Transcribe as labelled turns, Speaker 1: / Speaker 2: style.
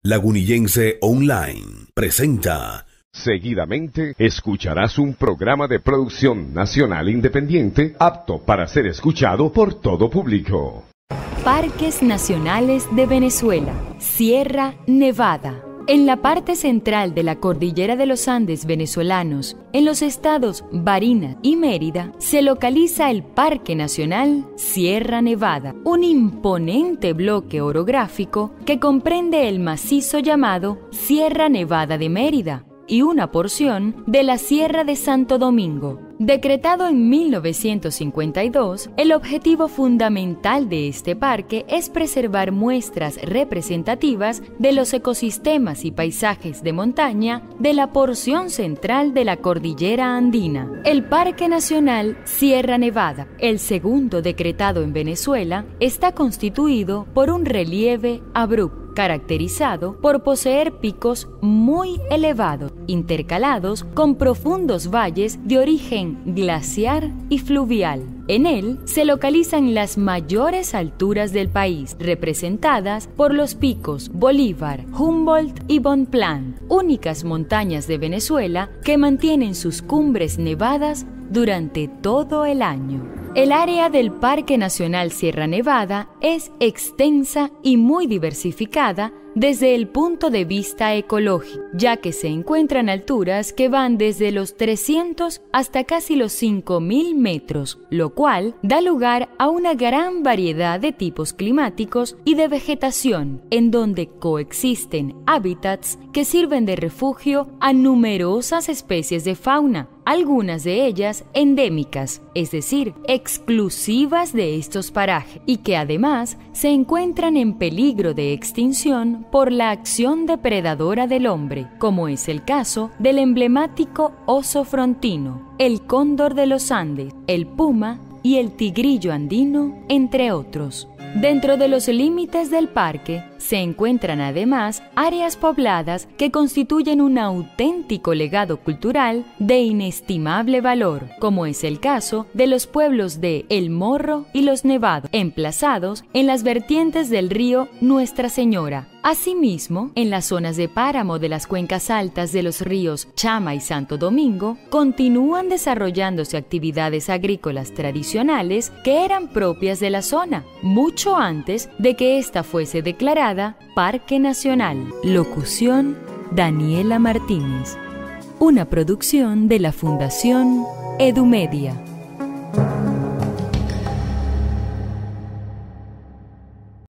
Speaker 1: Lagunillense Online presenta.
Speaker 2: Seguidamente escucharás un programa de producción nacional independiente apto para ser escuchado por todo público.
Speaker 3: Parques Nacionales de Venezuela, Sierra Nevada. En la parte central de la cordillera de los Andes venezolanos, en los estados Barinas y Mérida, se localiza el Parque Nacional Sierra Nevada, un imponente bloque orográfico que comprende el macizo llamado Sierra Nevada de Mérida y una porción de la Sierra de Santo Domingo. Decretado en 1952, el objetivo fundamental de este parque es preservar muestras representativas de los ecosistemas y paisajes de montaña de la porción central de la cordillera andina. El Parque Nacional Sierra Nevada, el segundo decretado en Venezuela, está constituido por un relieve abrupto, caracterizado por poseer picos muy elevados, intercalados con profundos valles de origen glaciar y fluvial. En él se localizan las mayores alturas del país, representadas por los picos Bolívar, Humboldt y Bonpland, únicas montañas de Venezuela que mantienen sus cumbres nevadas durante todo el año. El área del Parque Nacional Sierra Nevada es extensa y muy diversificada desde el punto de vista ecológico, ya que se encuentran alturas que van desde los 300 hasta casi los 5.000 metros, lo cual da lugar a una gran variedad de tipos climáticos y de vegetación, en donde coexisten hábitats que sirven de refugio a numerosas especies de fauna, algunas de ellas endémicas, es decir, exclusivas de estos parajes, y que además se encuentran en peligro de extinción por la acción depredadora del hombre, como es el caso del emblemático oso frontino, el cóndor de los Andes, el puma y el tigrillo andino, entre otros. Dentro de los límites del parque se encuentran además áreas pobladas que constituyen un auténtico legado cultural de inestimable valor, como es el caso de los pueblos de El Morro y Los Nevados, emplazados en las vertientes del río Nuestra Señora. Asimismo, en las zonas de páramo de las cuencas altas de los ríos Chama y Santo Domingo, continúan desarrollándose actividades agrícolas tradicionales que eran propias de la zona, mucho antes de que ésta fuese declarada Parque Nacional. Locución: Daniela Martínez. Una producción de la Fundación Edumedia.